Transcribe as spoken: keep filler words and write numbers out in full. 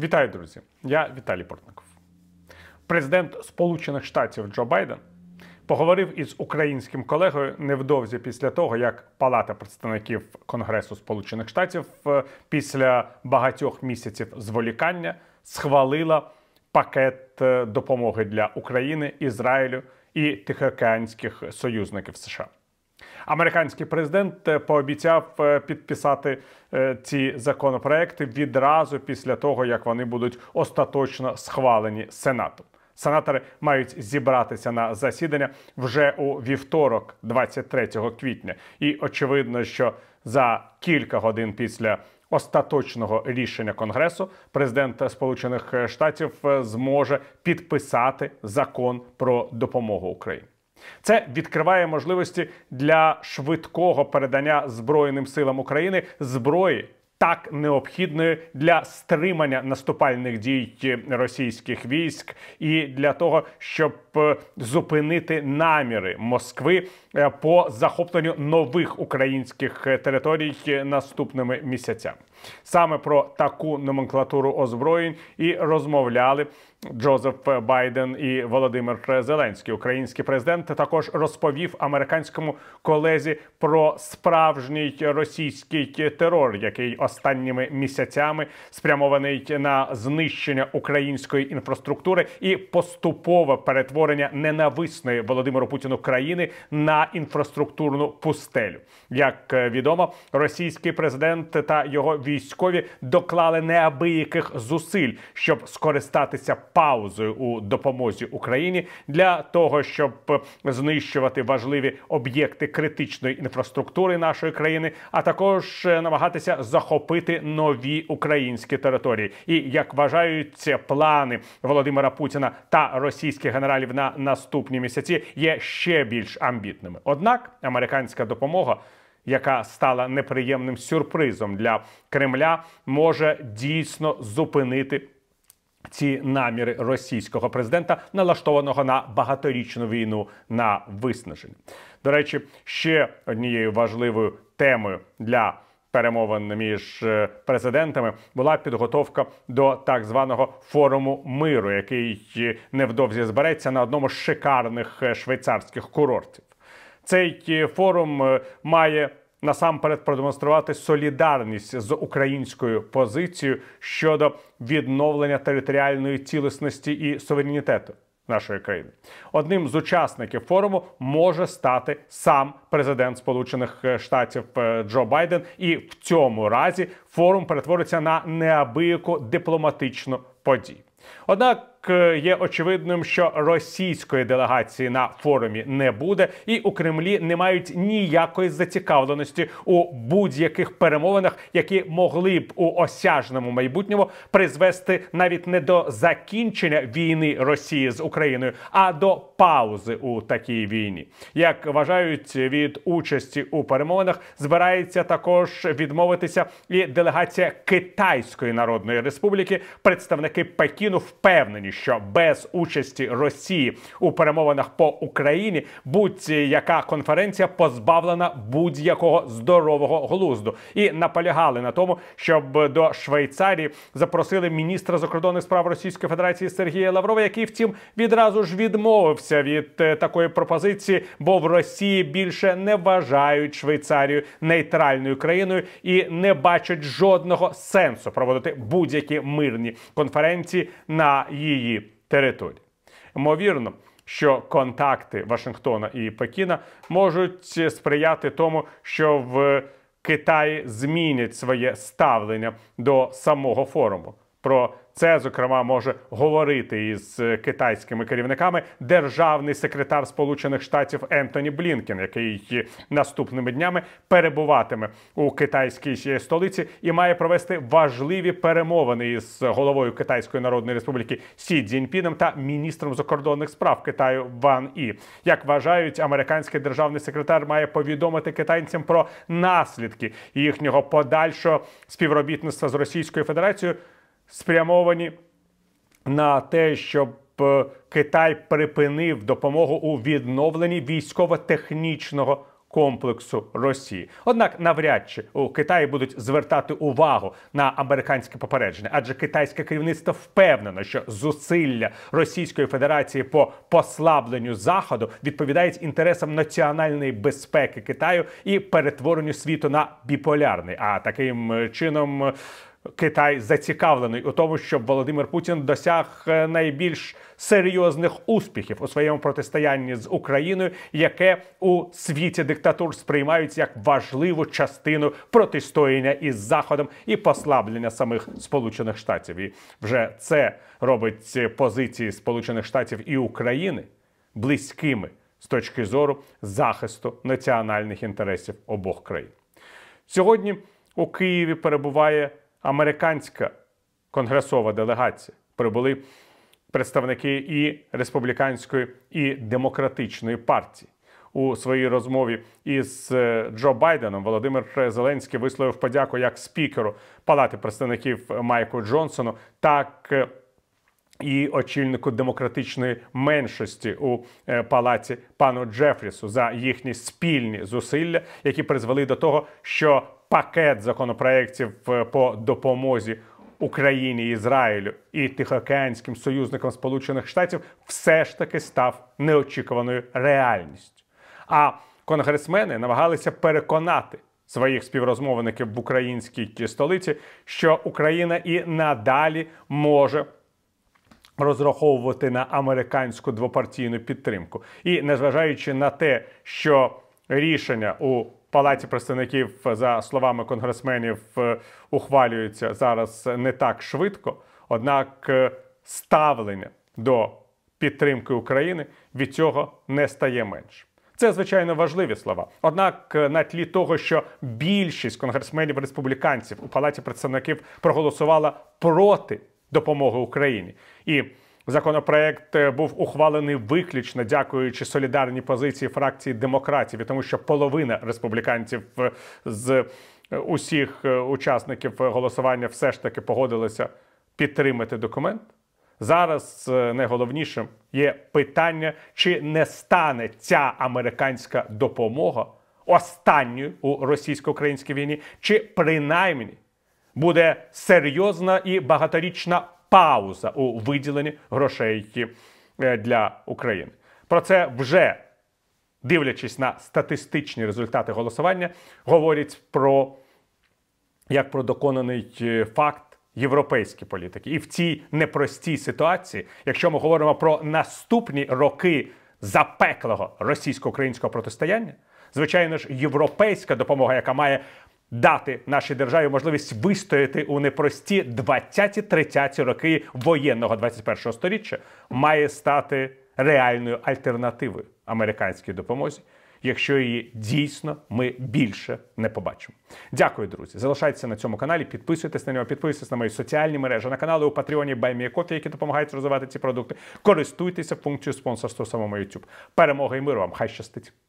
Вітаю, друзі! Я Віталій Портников. Президент Сполучених Штатів Джо Байден поговорив із українським колегою невдовзі після того, як Палата представників Конгресу Сполучених Штатів після багатьох місяців зволікання схвалила пакет допомоги для України, Ізраїлю і тихоокеанських союзників США. Американський президент пообіцяв підписати ці законопроекти відразу після того, як вони будуть остаточно схвалені Сенатом. Сенатори мають зібратися на засідання вже у вівторок, двадцять третього квітня. І очевидно, що за кілька годин після остаточного рішення Конгресу президент Сполучених Штатів зможе підписати закон про допомогу Україні. Це відкриває можливості для швидкого передання Збройним силам України зброї, так необхідної для стримання наступальних дій російських військ і для того, щоб зупинити наміри Москви по захопленню нових українських територій наступними місяцями. Саме про таку номенклатуру озброєнь і розмовляли Джозеф Байден і Володимир Зеленський. Український президент також розповів американському колезі про справжній російський терор, який останніми місяцями спрямований на знищення української інфраструктури і поступове перетворення ненависної Володимиру Путіну країни на інфраструктурну пустелю. Як відомо, російський президент та його військові доклали неабияких зусиль, щоб скористатися паузою у допомозі Україні для того, щоб знищувати важливі об'єкти критичної інфраструктури нашої країни, а також намагатися захопити нові українські території. І, як вважають, плани Володимира Путіна та російських генералів на наступні місяці є ще більш амбітними. Однак американська допомога, яка стала неприємним сюрпризом для Кремля, може дійсно зупинити ці наміри російського президента, налаштованого на багаторічну війну на виснаження. До речі, ще однією важливою темою для перемовин між президентами була підготовка до так званого форуму миру, який невдовзі збереться на одному з шикарних швейцарських курортів. Цей форум має насамперед продемонструвати солідарність з українською позицією щодо відновлення територіальної цілісності і суверенітету нашої країни. Одним з учасників форуму може стати сам президент Сполучених Штатів Джо Байден, і в цьому разі форум перетвориться на неабияку дипломатичну подію. Однак є очевидним, що російської делегації на форумі не буде, і у Кремлі не мають ніякої зацікавленості у будь-яких перемовинах, які могли б у осяжному майбутньому призвести навіть не до закінчення війни Росії з Україною, а до паузи у такій війні. Як вважають, від участі у перемовинах збирається також відмовитися і делегація Китайської Народної Республіки. Представники Пекіну впевнені, що без участі Росії у перемовинах по Україні будь-яка конференція позбавлена будь-якого здорового глузду. І наполягали на тому, щоб до Швейцарії запросили міністра закордонних справ Російської Федерації Сергія Лаврова, який, втім, відразу ж відмовився від такої пропозиції, бо в Росії більше не вважають Швейцарію нейтральною країною і не бачать жодного сенсу проводити будь-які мирні конференції на її території. Ймовірно, що контакти Вашингтона і Пекіна можуть сприяти тому, що в Китаї змінять своє ставлення до самого форуму. Про це, зокрема, може говорити із китайськими керівниками державний секретар Сполучених Штатів Ентоні Блінкен, який наступними днями перебуватиме у китайській столиці і має провести важливі перемовини із головою Китайської Народної Республіки Сі Цзіньпіном та міністром закордонних справ Китаю Ван І. Як вважають, американський державний секретар має повідомити китайцям про наслідки їхнього подальшого співробітництва з Російською Федерацією, спрямовані на те, щоб Китай припинив допомогу у відновленні військово-технічного комплексу Росії. Однак навряд чи у Китаї будуть звертати увагу на американське попередження, адже китайське керівництво впевнено, що зусилля Російської Федерації по послабленню Заходу відповідають інтересам національної безпеки Китаю і перетворенню світу на біполярний. А таким чином Китай зацікавлений у тому, щоб Володимир Путін досяг найбільш серйозних успіхів у своєму протистоянні з Україною, яке у світі диктатур сприймають як важливу частину протистояння із Заходом і послаблення самих Сполучених Штатів. І вже це робить позиції Сполучених Штатів і України близькими з точки зору захисту національних інтересів обох країн. Сьогодні у Києві перебуває американська конгресова делегація. Прибули представники і республіканської, і демократичної партії. У своїй розмові із Джо Байденом Володимир Зеленський висловив подяку як спікеру Палати представників Майку Джонсону, так і очільнику демократичної меншості у Палаті пану Джефрісу за їхні спільні зусилля, які призвели до того, що пакет законопроєктів по допомозі Україні, Ізраїлю і Тихоокеанським союзникам Сполучених Штатів все ж таки став неочікуваною реальністю. А конгресмени намагалися переконати своїх співрозмовників в українській столиці, що Україна і надалі може розраховувати на американську двопартійну підтримку. І незважаючи на те, що рішення у Палаті представників, за словами конгресменів, ухвалюється зараз не так швидко, однак ставлення до підтримки України від цього не стає менше. Це, звичайно, важливі слова. Однак на тлі того, що більшість конгресменів-республіканців у Палаті представників проголосувала проти допомоги Україні, і законопроект був ухвалений виключно дякуючи солідарній позиції фракції демократів, тому що половина республіканців з усіх учасників голосування все ж таки погодилися підтримати документ. Зараз найголовнішим є питання, чи не стане ця американська допомога останньою у російсько-українській війні, чи принаймні буде серйозна і багаторічна пауза у виділенні грошей для України. Про це вже, дивлячись на статистичні результати голосування, говорять про, як про доконаний факт, європейські політики. І в цій непростій ситуації, якщо ми говоримо про наступні роки запеклого російсько-українського протистояння, звичайно ж, європейська допомога, яка має дати нашій державі можливість вистояти у непрості двадцяті-тридцяті роки воєнного двадцять першого сторіччя, має стати реальною альтернативою американській допомозі, якщо її дійсно ми більше не побачимо. Дякую, друзі. Залишайтеся на цьому каналі, підписуйтесь на нього, підписуйтесь на мої соціальні мережі, на канали у Патреоні, BuyMeACoffee, які допомагають розвивати ці продукти. Користуйтеся функцією спонсорства в самому YouTube. Перемоги і миру вам! Хай щастить!